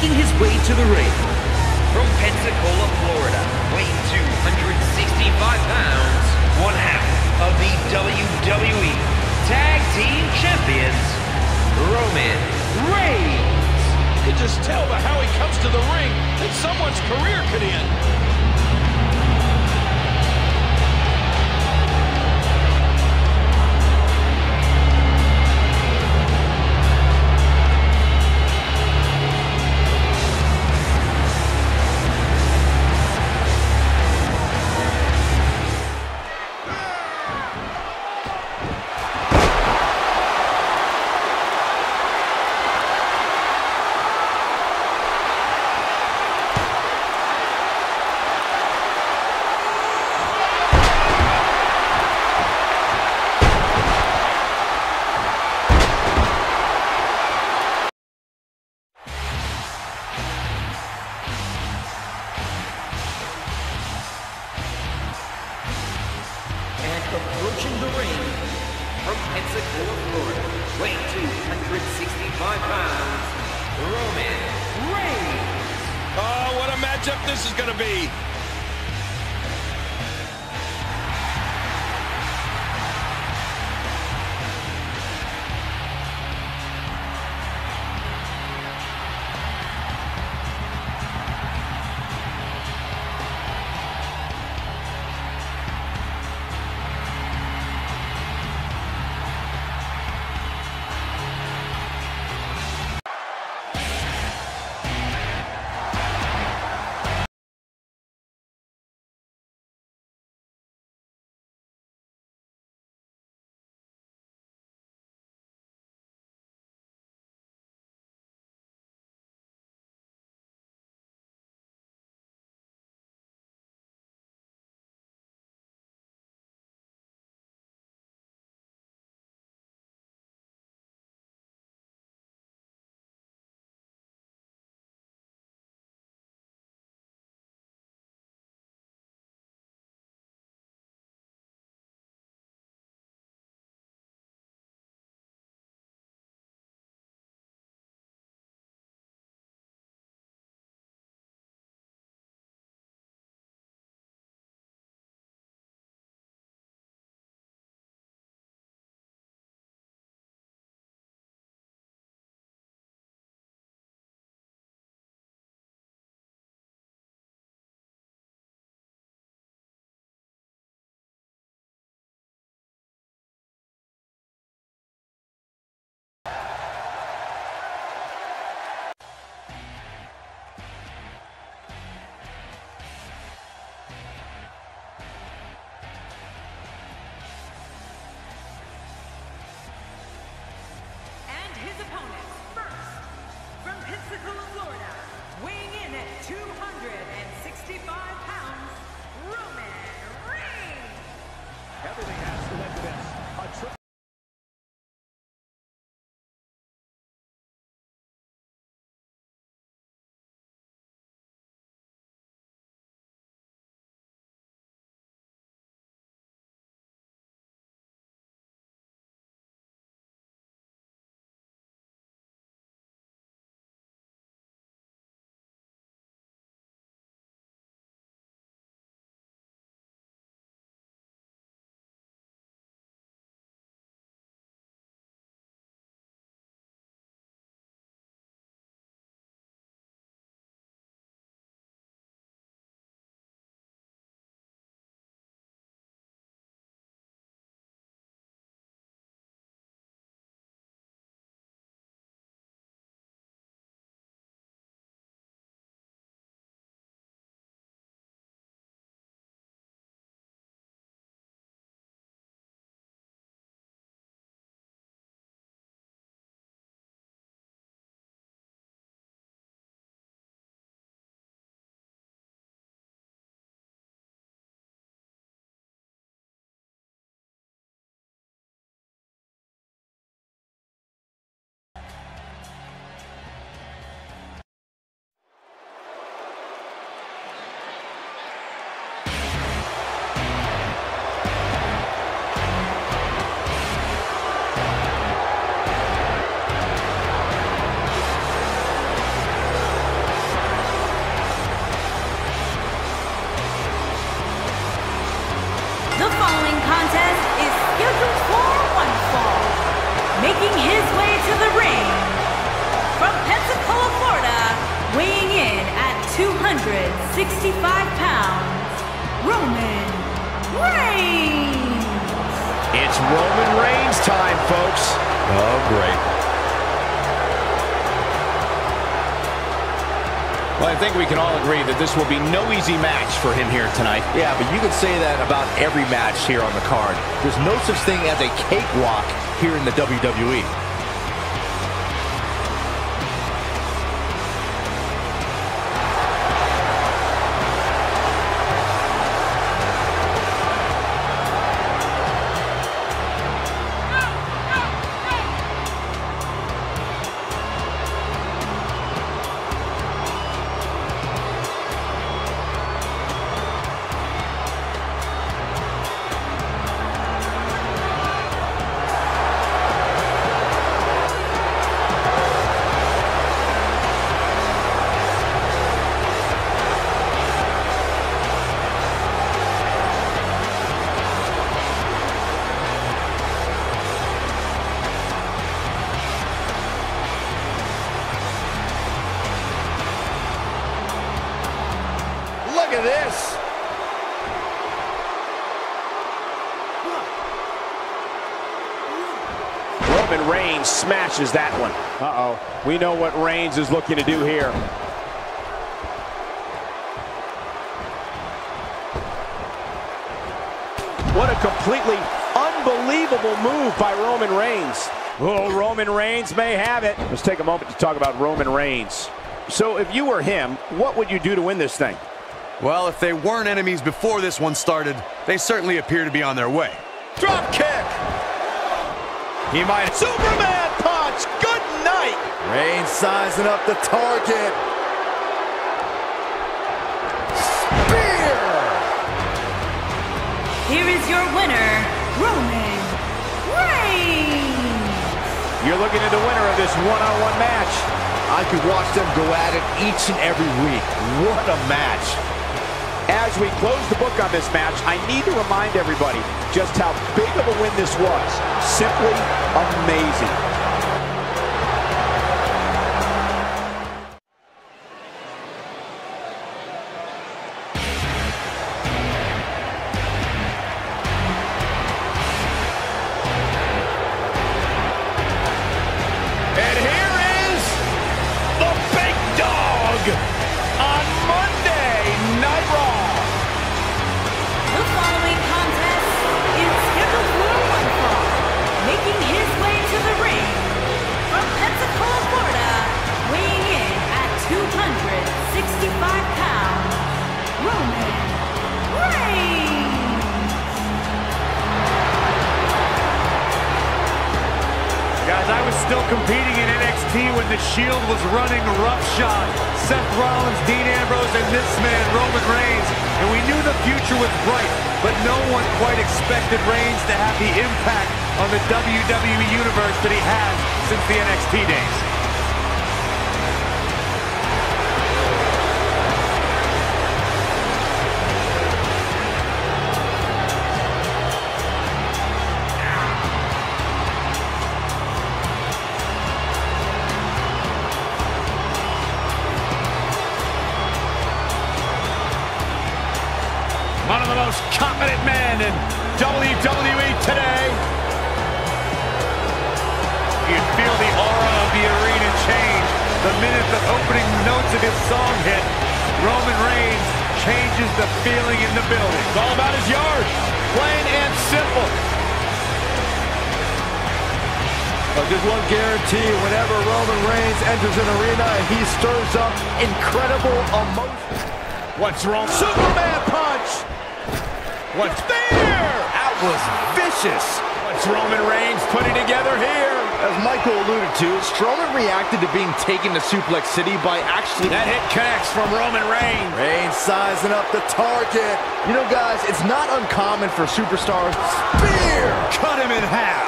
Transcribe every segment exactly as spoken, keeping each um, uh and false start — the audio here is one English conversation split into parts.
making his way to the ring. From Pensacola, Florida, weighing two hundred sixty-five pounds, one half of the W W E Tag Team Champions, Roman Reigns. You can just tell by how he comes to the ring that someone's career could end. Approaching the ring from Pensacola, Florida, weighing two hundred sixty-five pounds, Roman Reigns. Oh, what a matchup this is going to be. His opponents, first, from Pensacola, Florida, weighing in at two hundred sixty-five pounds, Roman Reigns. Everything has to lead to this. A triple hundred sixty-five pounds, Roman Reigns. It's Roman Reigns time, folks. Oh, great. Well, I think we can all agree that this will be no easy match for him here tonight. Yeah, but you can say that about every match here on the card. There's no such thing as a cakewalk here in the W W E. Look at this. Roman Reigns smashes that one. Uh-oh. We know what Reigns is looking to do here. What a completely unbelievable move by Roman Reigns. Oh, Roman Reigns may have it. Let's take a moment to talk about Roman Reigns. So if you were him, what would you do to win this thing? Well, if they weren't enemies before this one started, they certainly appear to be on their way. Drop kick. He might. Superman punch. Good night. Reigns sizing up the target. Spear! Here is your winner, Roman Reigns. You're looking at the winner of this one-on-one match. I could watch them go at it each and every week. What a match. As we close the book on this match, I need to remind everybody just how big of a win this was. Simply amazing. And here is the big dog on Monday Night Raw. The following contest is scheduled for one fall. Making his way to the ring from Pensacola, Florida, weighing in at two hundred sixty-five pounds, Roman Reigns. Guys, I was still competing in N X T when the Shield was running roughshod. Seth Rollins, Dean Ambrose, and this man, Roman Reigns. And we knew the future was bright, but no one quite expected Reigns to have the impact on the W W E Universe that he has since the N X T days. One of the most confident men in W W E today. You'd feel the aura of the arena change the minute the opening notes of his song hit. Roman Reigns changes the feeling in the building. It's all about his yard. Plain and simple. But there's one guarantee: whenever Roman Reigns enters an arena, he stirs up incredible emotion. What's wrong? Superman punch. What's there? That was vicious. What's Roman Reigns putting together here? As Michael alluded to, Strowman reacted to being taken to Suplex City by actually... That hit connects from Roman Reigns. Reigns sizing up the target. You know, guys, it's not uncommon for superstars. Spear! Cut him in half.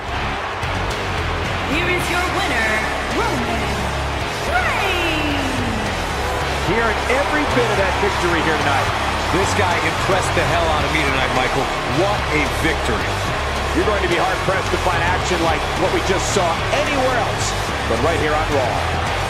Here is your winner, Roman Reigns. Hearing every bit of that victory here tonight. This guy impressed the hell out of me tonight, Michael. What a victory. You're going to be hard-pressed to find action like what we just saw anywhere else, but right here on Raw.